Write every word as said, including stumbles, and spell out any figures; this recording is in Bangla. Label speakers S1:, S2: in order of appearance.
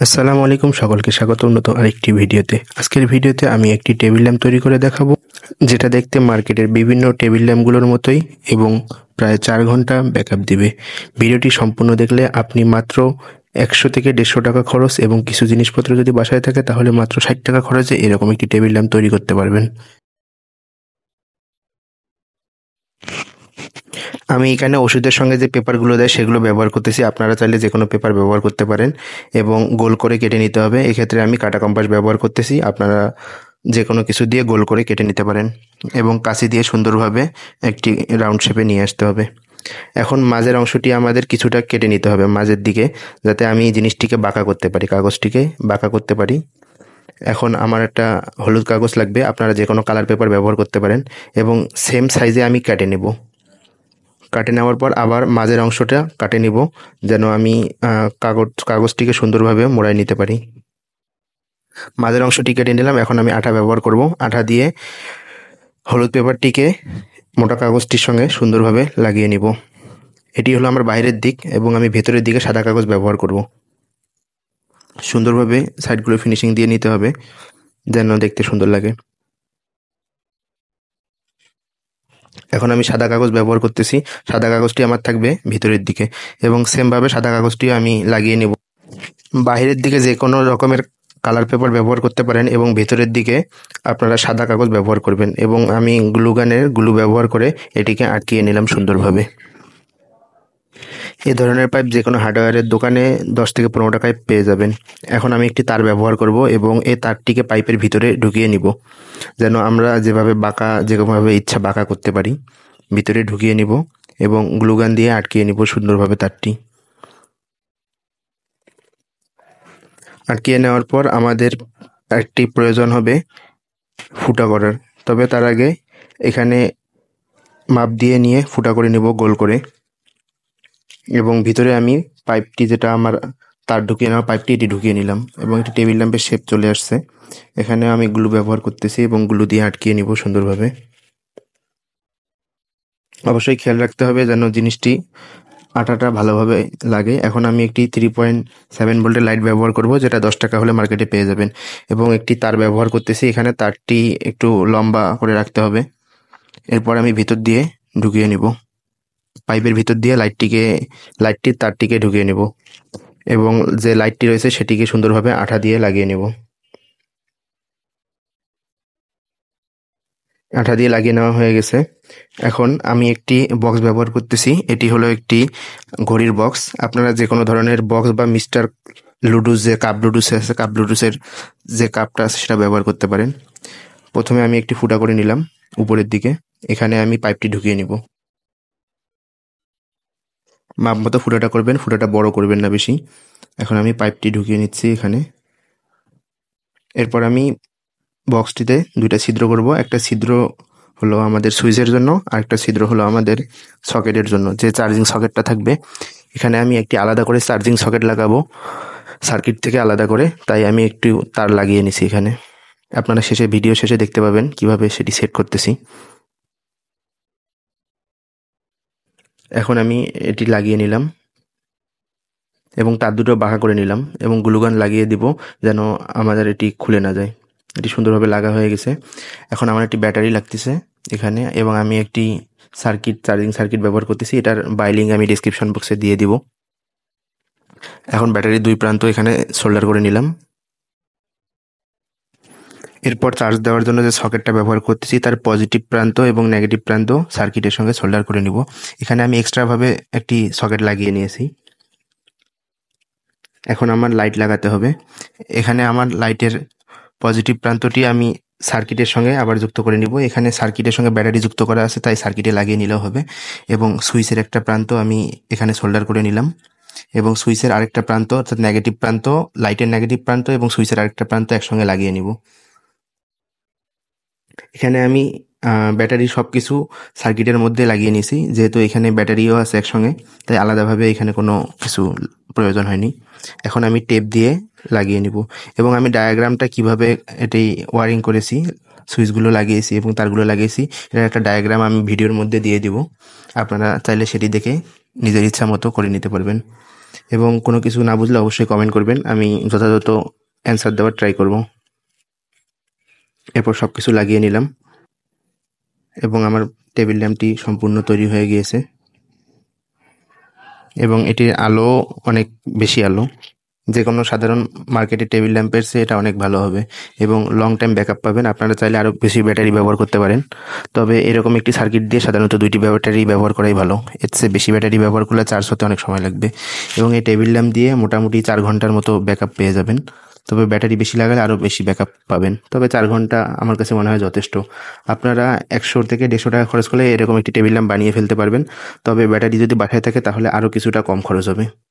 S1: আসসালামু আলাইকুম, সকলকে স্বাগত নতুন আরেকটি ভিডিওতে। আজকের ভিডিওতে আমি একটি টেবিল ল্যাম্প তৈরি করে দেখাবো, যেটা দেখতে মার্কেটের বিভিন্ন টেবিল ল্যাম্পগুলোর মতোই এবং প্রায় চার ঘন্টা ব্যাকআপ দিবে। ভিডিওটি সম্পূর্ণ দেখলে আপনি মাত্র একশো থেকে দেড়শো টাকা খরচ এবং কিছু জিনিসপত্র যদি বাসায় থাকে তাহলে মাত্র ষাট টাকা খরচে এরকম একটি টেবিল ল্যাম্প তৈরি করতে পারবেন। আমি এখানে ওষুধের সঙ্গে যে পেপারগুলো দেয় সেগুলো ব্যবহার করতেছি। আপনারা চাইলে যে কোনো পেপার ব্যবহার করতে পারেন এবং গোল করে কেটে নিতে হবে। এক্ষেত্রে আমি কাটা কম্পাস ব্যবহার করতেছি। আপনারা যে কোনো কিছু দিয়ে গোল করে কেটে নিতে পারেন এবং কাঁচি দিয়ে সুন্দরভাবে একটি রাউন্ড শেপে নিয়ে আসতে হবে। এখন মাঝের অংশটি আমাদের কিছুটা কেটে নিতে হবে মাঝের দিকে, যাতে আমি এই জিনিসটিকে বাঁকা করতে পারি, কাগজটিকে বাঁকা করতে পারি। এখন আমার একটা হলুদ কাগজ লাগবে, আপনারা যে কোনো কালার পেপার ব্যবহার করতে পারেন এবং সেম সাইজে আমি কেটে নেব। কাটে নেওয়ার পর আবার মাঝের অংশটা কাটে নিব, যেন আমি কাগজ কাগজটিকে সুন্দরভাবে মোড়ায় নিতে পারি। মাঝের অংশটি কেটে নিলাম। এখন আমি আঠা ব্যবহার করব। আঠা দিয়ে হলুদ পেপারটিকে মোটা কাগজটির সঙ্গে সুন্দরভাবে লাগিয়ে নিব। এটি হলো আমার বাইরের দিক এবং আমি ভেতরের দিকে সাদা কাগজ ব্যবহার করব। সুন্দরভাবে সাইডগুলো ফিনিশিং দিয়ে নিতে হবে যেন দেখতে সুন্দর লাগে। এখন আমি সাদা কাগজ ব্যবহার করতেছি। সাদা কাগজটি আমার থাকবে ভিতরের দিকে এবং সেমভাবে সাদা কাগজটিও আমি লাগিয়ে নেব। বাহিরের দিকে যে কোনো রকমের কালার পেপার ব্যবহার করতে পারেন এবং ভেতরের দিকে আপনারা সাদা কাগজ ব্যবহার করবেন এবং আমি গ্লু গানের গ্লু ব্যবহার করে এটিকে আটকিয়ে নিলাম সুন্দরভাবে। এই ধরনের পাইপ যে কোনো হার্ডওয়্যারের দোকানে দশ থেকে পনেরো টাকায় পেয়ে যাবেন। এখন আমি একটি তার ব্যবহার করব এবং এই তারটিকে পাইপের ভিতরে ঢুকিয়ে নিব, যেন আমরা যেভাবে বাঁকা যেভাবে ইচ্ছা বাঁকা করতে পারি। ভিতরে ঢুকিয়ে নিব এবং গ্লু গান দিয়ে আটকিয়ে নিব সুন্দরভাবে তারটি। আটকিয়ে নেওয়ার পর আমাদের একটি প্রয়োজন হবে ফুটা করার। তবে তার আগে এখানে মাপ দিয়ে নিয়ে ফুটা করে নেব গোল করে এবং ভিতরে আমি পাইপটি, যেটা আমার তার ঢুকিয়ে নেওয়া পাইপটি, এটি ঢুকিয়ে নিলাম এবং একটি টেবিল ল্যাম্পের শেপ চলে আসছে। এখানে আমি গ্লু ব্যবহার করতেছি এবং গ্লু দিয়ে আটকিয়ে নিব সুন্দরভাবে। অবশ্যই খেয়াল রাখতে হবে যেন জিনিসটি আটাটা ভালোভাবে লাগে। এখন আমি একটি থ্রি পয়েন্ট সেভেন ভোল্টের লাইট ব্যবহার করব, যেটা দশ টাকা হলে মার্কেটে পেয়ে যাবেন এবং একটি তার ব্যবহার করতেছি। এখানে তারটি একটু লম্বা করে রাখতে হবে। এরপর আমি ভিতর দিয়ে ঢুকিয়ে নিব, পাইপের ভিতর দিয়ে লাইটটিকে লাইটটির তারটিকে ঢুকিয়ে নেব এবং যে লাইটটি রয়েছে সেটিকে সুন্দরভাবে আঠা দিয়ে লাগিয়ে নেব। আঠা দিয়ে লাগিয়ে নেওয়া হয়ে গেছে। এখন আমি একটি বক্স ব্যবহার করতেছি। এটি হলো একটি ঘড়ির বক্স। আপনারা যে কোনো ধরনের বক্স বা মিস্টার লুডুস, যে কাপ লুডুস আছে, কাপ লুডুসের যে কাপটা আছে সেটা ব্যবহার করতে পারেন। প্রথমে আমি একটি ফুটা করে নিলাম উপরের দিকে। এখানে আমি পাইপটি ঢুকিয়ে নিব। মাপ মতো ফুটাটা করবেন, ফুটাটা বড় করবেন না বেশি। এখন আমি পাইপটি ঢুকিয়ে নিচ্ছি এখানে। এরপর আমি বক্সটিতে দুইটা ছিদ্র করব। একটা ছিদ্র হলো আমাদের সুইচের জন্য আর একটা ছিদ্র হলো আমাদের সকেটের জন্য, যে চার্জিং সকেটটা থাকবে। এখানে আমি একটি আলাদা করে চার্জিং সকেট লাগাবো সার্কিট থেকে আলাদা করে, তাই আমি একটু তার লাগিয়ে নিছি এখানে। আপনারা শেষে ভিডিও শেষে দেখতে পাবেন কিভাবে সেটি সেট করতেছি। এখন আমি এটি লাগিয়ে নিলাম এবং তার দুটো বাঁকা করে নিলাম এবং গ্লুগান লাগিয়ে দিব যেন আমাদের এটি খুলে না যায়। এটি সুন্দরভাবে লাগা হয়ে গেছে। এখন আমার একটি ব্যাটারি লাগতেছে এখানে এবং আমি একটি সার্কিট চার্জিং সার্কিট ব্যবহার করতেছি। এটার বাই লিঙ্ক আমি ডিসক্রিপশন বক্সে দিয়ে দিব। এখন ব্যাটারির দুই প্রান্ত এখানে সোল্ডার করে নিলাম। এরপর চার্জ দেওয়ার জন্য যে সকেটটা ব্যবহার করতেছি তার পজিটিভ প্রান্ত এবং নেগেটিভ প্রান্ত সার্কিটের সঙ্গে সোল্ডার করে নিব। এখানে আমি এক্সট্রাভাবে একটি সকেট লাগিয়ে নিয়েছি। এখন আমার লাইট লাগাতে হবে। এখানে আমার লাইটের পজিটিভ প্রান্তটি আমি সার্কিটের সঙ্গে আবার যুক্ত করে নিব। এখানে সার্কিটের সঙ্গে ব্যাটারি যুক্ত করা আছে, তাই সার্কিটে লাগিয়ে নিলেও হবে। এবং সুইচের একটা প্রান্ত আমি এখানে সোল্ডার করে নিলাম এবং সুইচের আরেকটা প্রান্ত, অর্থাৎ নেগেটিভ প্রান্ত, লাইটের নেগেটিভ প্রান্ত এবং সুইচের আরেকটা প্রান্ত একসঙ্গে লাগিয়ে নিব। এখানে আমি ব্যাটারি সব কিছু সার্কিটের মধ্যে লাগিয়ে নিয়েছি, যেহেতু এখানে ব্যাটারিও আছে একসঙ্গে, তাই আলাদাভাবে এখানে কোনো কিছু প্রয়োজন হয়নি। এখন আমি টেপ দিয়ে লাগিয়ে নিব এবং আমি ডায়াগ্রামটা কিভাবে এটি ওয়ারিং করেছি, সুইচগুলো লাগিয়েছি এবং তারগুলো লাগিয়েছি, এটার একটা ডায়াগ্রাম আমি ভিডিওর মধ্যে দিয়ে দিব। আপনারা চাইলে সেটি দেখে নিজের ইচ্ছা মতো করে নিতে পারবেন। এবং কোনো কিছু না বুঝলে অবশ্যই কমেন্ট করবেন, আমি যথাযথ অ্যান্সার দেওয়ার ট্রাই করব। এরপর সব কিছু লাগিয়ে নিলাম এবং আমার টেবিল ল্যাম্পটি সম্পূর্ণ তৈরি হয়ে গিয়েছে এবং এটির আলো অনেক বেশি আলো। যে কোনো সাধারণ মার্কেটের টেবিল ল্যাম্পের চেয়ে এটা অনেক ভালো হবে এবং লং টাইম ব্যাকআপ পাবেন। আপনারা চাইলে আরও বেশি ব্যাটারি ব্যবহার করতে পারেন, তবে এরকম একটি সার্কিট দিয়ে সাধারণত দুইটি ব্যাটারি ব্যবহার করাই ভালো। এর চেয়ে বেশি ব্যাটারি ব্যবহার করলে চার্জ হতে অনেক সময় লাগবে এবং এই টেবিল ল্যাম্প দিয়ে মোটামুটি চার ঘন্টার মতো ব্যাকআপ পেয়ে যাবেন। তবে ব্যাটারি বেশি লাগালে আরও বেশি ব্যাকআপ পাবেন, তবে চার ঘন্টা আমার কাছে মনে হয় যথেষ্ট। আপনারা একশো থেকে দেড়শো টাকা খরচ করলে এরকম একটি টেবিল ল্যাম্প বানিয়ে ফেলতে পারবেন, তবে ব্যাটারি যদি বাসায় থাকে তাহলে আরও কিছুটা কম খরচ হবে।